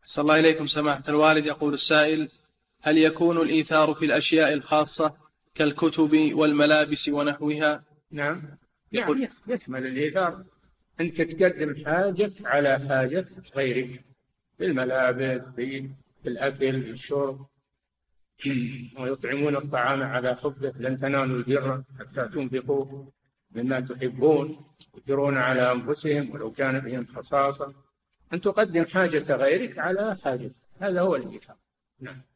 صلى الله إليكم سماحة الوالد. يقول السائل: هل يكون الإيثار في الأشياء الخاصة كالكتب والملابس ونحوها؟ نعم يشمل الإيثار أنت تقدم حاجة على حاجة غيرك، بالملابس، بالأكل، بالشرب. ويطعمون الطعام على حبه لن تنالوا البر حتى تنفقوا مما تحبون، يؤثرون على أنفسهم ولو كان بهم خصاصة. أن تقدم حاجة غيرك على حاجة، هذا هو الإيثار. نعم.